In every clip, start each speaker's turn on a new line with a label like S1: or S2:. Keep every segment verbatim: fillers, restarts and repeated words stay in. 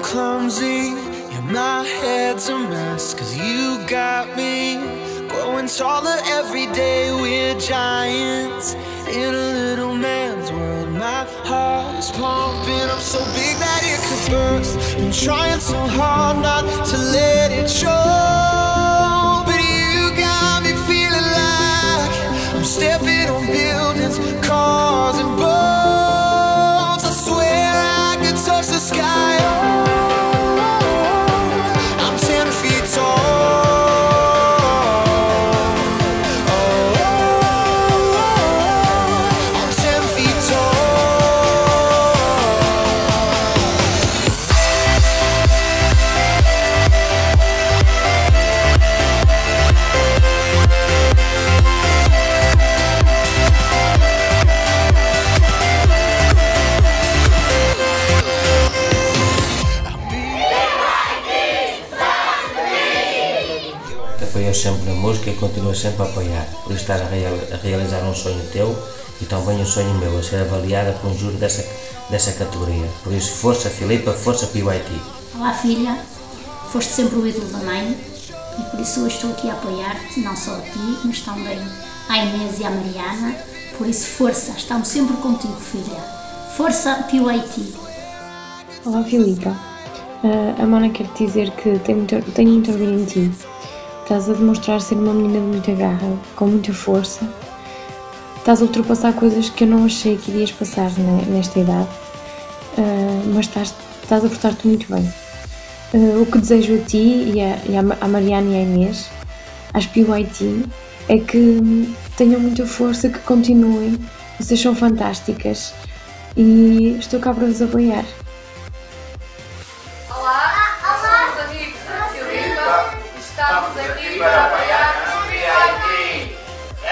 S1: clumsy, yeah, my head's a mess, cause you got me growing taller every day. We're giants in a little man's world. My heart is pumping, I'm so big that it could burst. Been trying so hard not to let it show, but you got me feeling like I'm stepping on buildings, cars and boats. I swear I could touch the sky. Oh, I'm ten feet tall.
S2: Apoias sempre na música e continuas sempre a apoiar, por estar a, real, a realizar um sonho teu e também um sonho meu, a ser avaliada por um júri dessa, dessa categoria. Por isso, força Filipa, força P Y T.
S3: Olá filha, foste sempre o ídolo da mãe e por isso hoje estou aqui a apoiar-te, não só a ti, mas também à Inês e à Mariana. Por isso, força, estamos sempre contigo filha. Força P Y T.
S4: Olá Filipa, uh, a Mana quer te dizer que tenho muito, tenho muito orgulho em ti. Estás a demonstrar ser uma menina de muita garra, com muita força. Estás a ultrapassar coisas que eu não achei que irias passar nesta idade, uh, mas estás, estás a portar-te muito bem. Uh, o que desejo a ti e a, e a Mariana e a Inês, às P Y T, é que tenham muita força, que continuem. Vocês são fantásticas e estou cá para vos apoiar.
S5: Estamos aqui para apoiar o P Y T.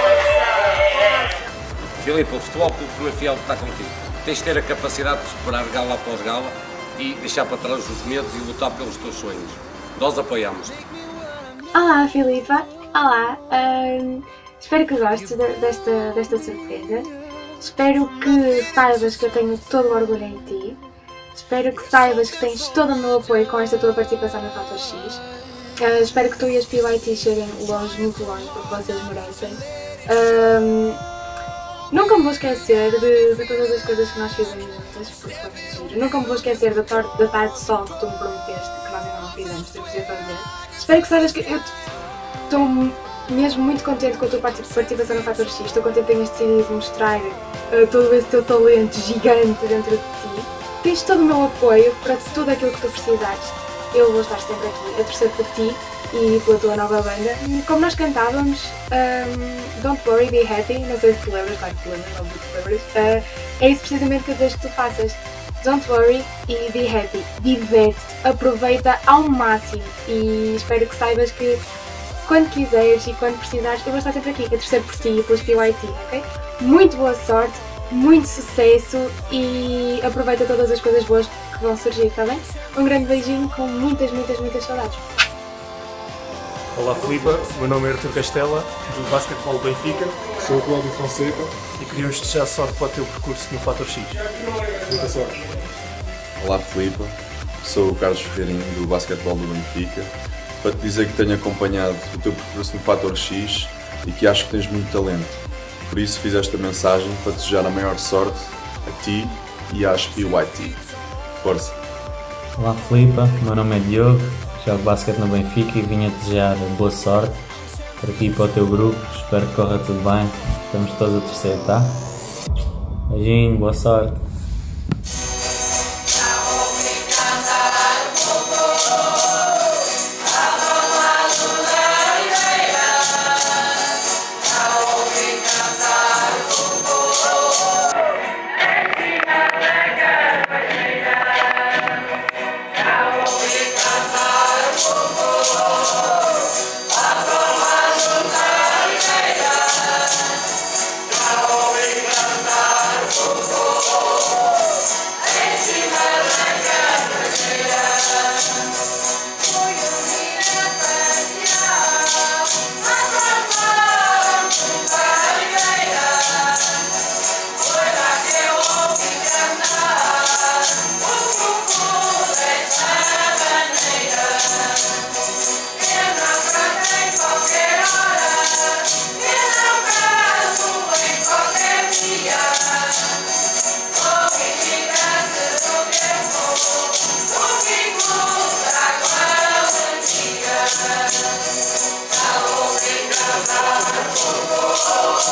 S6: Filipe, o Futebol Clube Cruz Fiel está contigo. Tens de ter a capacidade de superar gala após gala e deixar para trás os medos e lutar pelos teus sonhos. Nós apoiamos-te.
S7: Olá, Filipa. Olá. Um, espero que gostes de, desta, desta surpresa. Espero que saibas que eu tenho todo o orgulho em ti. Espero que saibas que tens todo o meu apoio com esta tua participação no Fator X. Uh, espero que tu e as P Y T cheguem longe, muito longe, porque vocês merecem. Um, nunca me vou esquecer de, de todas as coisas que nós fizemos juntas, porque foi muito giro. Nunca me vou esquecer da, tor da tarde de sol que tu me prometeste, que nós ainda não fizemos, temos de fazer. Espero que saibas que eu estou mesmo muito contente com a tua participação no Fator X. Estou contente que tenhas decidido mostrar uh, todo esse teu talento gigante dentro de ti. Tens todo o meu apoio para tudo aquilo que tu precisares. Eu vou estar sempre aqui a torcer por ti e pela tua nova banda. Como nós cantávamos, um, Don't Worry, Be Happy, não sei se te lembras, claro que te lembras, não te lembras, uh, é isso precisamente que eu desejo que tu faças. Don't worry e be happy, diverte-te, aproveita ao máximo e espero que saibas que quando quiseres e quando precisares, eu vou estar sempre aqui a torcer por ti e pelos P Y T, ok? Muito boa sorte, muito sucesso e aproveita todas as coisas boas que vão surgir, está bem? Um grande beijinho com muitas, muitas, muitas saudades.
S8: Olá Filipa, meu nome é Artur Castela, do Basquetebol Benfica.
S9: Sou o Cláudio Fonseca
S8: e queríamos desejar sorte para o teu percurso no Fator X.
S9: Muita sorte.
S10: Olá Filipa, sou o Carlos Ferreirinho do Basquetebol do Benfica, para te dizer que tenho acompanhado o teu percurso no Fator X e que acho que tens muito talento. Por isso fiz esta mensagem para desejar a maior sorte a ti e às P Y T. Força!
S11: Olá Filipa, meu nome é Diogo, jogo basquete no Benfica e vim a desejar boa sorte para ti e para o teu grupo. Espero que corra tudo bem, estamos todos a torcer, tá? Beijinho, boa sorte!
S5: Oh,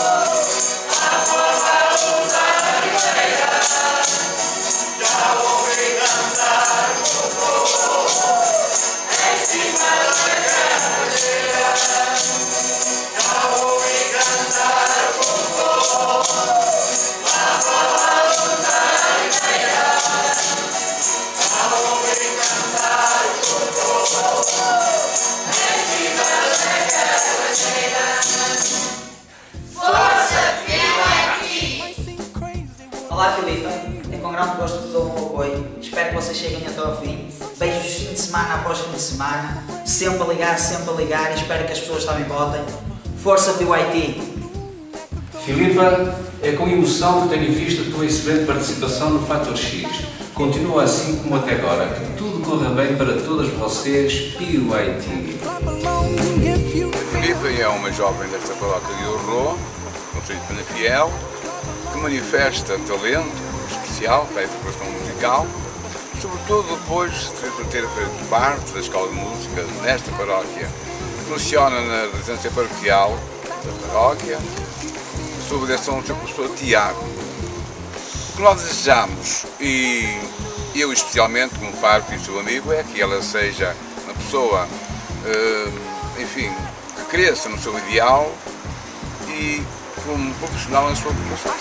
S12: Olá Filipa, é com grande gosto que te dou o meu apoio, espero que vocês cheguem até ao fim, beijos fim de semana após fim de semana, sempre a ligar, sempre a ligar e espero que as pessoas também votem. Força P Y T!
S13: Filipa, é com emoção que tenho visto a tua excelente participação no Fator X. Continua assim como até agora, que tudo corra bem para todas vocês, P Y T.
S14: Filipa é uma jovem desta paróquia de Orro, concelho de Penafiel, que manifesta talento especial para a interpretação musical, sobretudo depois de ter feito parte da escola de música nesta paróquia, que leciona na residência paroquial da paróquia, sob a direção do seu professor Tiago. O que nós desejamos, e eu especialmente como pároco e seu amigo, é que ela seja uma pessoa, enfim, que cresça no seu ideal e como profissional na sua profissão.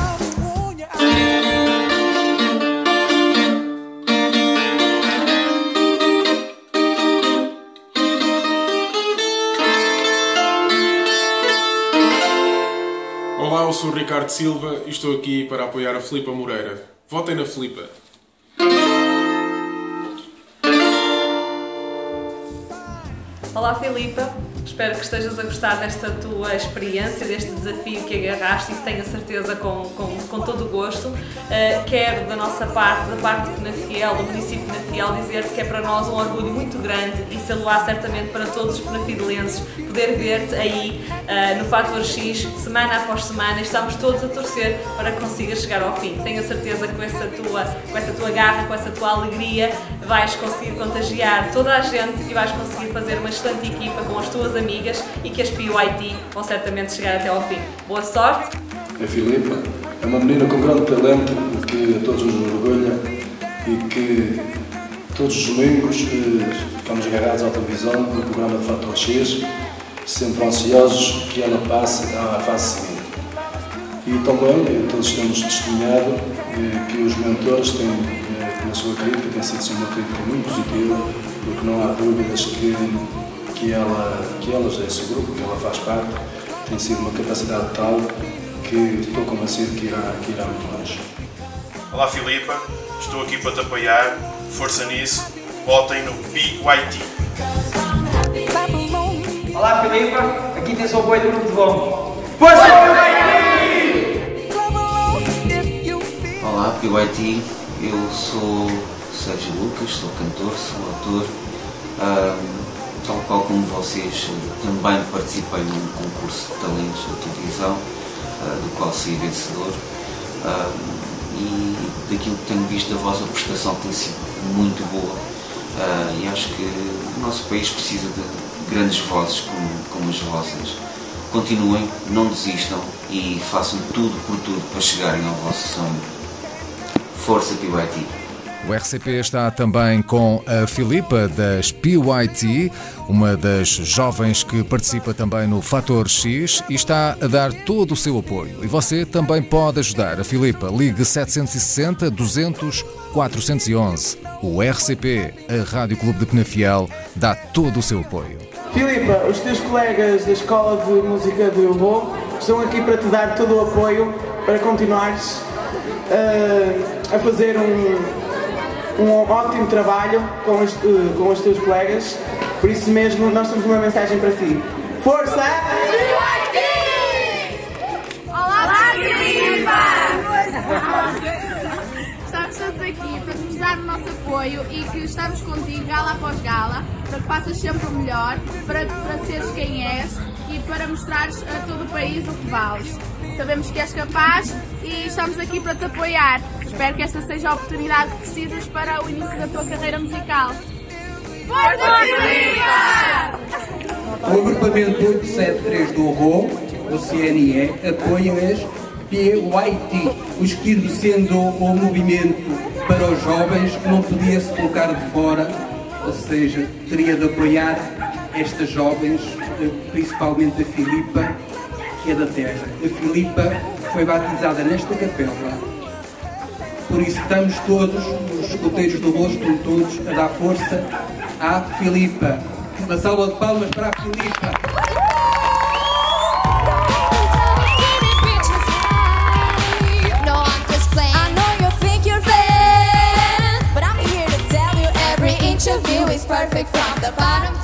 S9: Olá, eu sou o Ricardo Silva e estou aqui para apoiar a Filipa Moreira. Votem na Filipa.
S15: Olá Filipa, espero que estejas a gostar desta tua experiência, deste desafio que agarraste e que tenho a certeza com, com, com todo o gosto. Uh, quero da nossa parte, da parte de Penafiel, do município de Penafiel, dizer-te que é para nós um orgulho muito grande e sê-lo-á certamente para todos os penafidelenses poder ver-te aí uh, no Fator X, semana após semana, e estamos todos a torcer para que consigas chegar ao fim. Tenho a certeza que com essa tua, com essa tua garra, com essa tua alegria, vais conseguir contagiar toda a gente e vais conseguir fazer uma excelente equipa com as tuas amigas e que as P Y T vão certamente chegar até ao fim. Boa sorte!
S16: A Filipa é uma menina com grande talento que a todos nos orgulha e que todos os domingos eh, ficamos agarrados à televisão no programa de Fator X, sempre ansiosos que ela passe à fase seguinte. E também todos temos testemunhado eh, que os mentores têm, eh, na sua crítica, tem sido uma crítica muito positiva, porque não há dúvidas que que ela, que elas desse grupo, que ela faz parte, tem sido uma capacidade tal que estou convencido que irá, que irá muito longe.
S17: Olá Filipa, estou aqui para te apoiar, força nisso, votem no P Y T.
S12: Olá Filipa, aqui tens o apoio do grupo de bom. Força P Y T!
S18: Olá P Y T, eu sou Sérgio Lucas, sou cantor, sou ator. Um, Tal qual como vocês, também participei num concurso de talentos da televisão, uh, do qual saí vencedor, uh, e daquilo que tenho visto da vossa prestação tem sido muito boa, uh, e acho que o nosso país precisa de grandes vozes como, como as vossas. Continuem, não desistam e façam tudo por tudo para chegarem ao vosso sonho. Força P Y T!
S19: O R C P está também com a Filipa das P Y T, uma das jovens que participa também no Fator X e está a dar todo o seu apoio. E você também pode ajudar a Filipa. Ligue sete seis zero, duzentos, quatrocentos e onze. O R C P, a Rádio Clube de Penafiel, dá todo o seu apoio.
S20: Filipa, os teus colegas da Escola de Música de Orro estão aqui para te dar todo o apoio para continuares uh, a fazer um... um ótimo trabalho com os, uh, com os teus colegas, por isso mesmo nós temos uma mensagem para ti. Força!
S5: Olá, Filipa! Estamos todos aqui para nos dar o nosso apoio e que estamos contigo gala após gala, para que faças sempre o melhor, para, para seres quem és e para mostrares a todo o país o que vales. Sabemos que és capaz e estamos aqui para te apoiar. Espero que esta seja a oportunidade que precisas para o início da tua carreira musical. Força, Filipa!
S21: O agrupamento oito sete três do Orro o C N E, apoia as P Y T, o escolhido sendo o movimento para os jovens que não podia se colocar de fora, ou seja, teria de apoiar estas jovens, principalmente a Filipa, que é da terra. A Filipa foi batizada nesta capela, por isso estamos todos, os escuteiros do rosto, estão todos a dar força à Filipa. Uma salva de palmas para a Filipa.
S1: Perfect from the bottom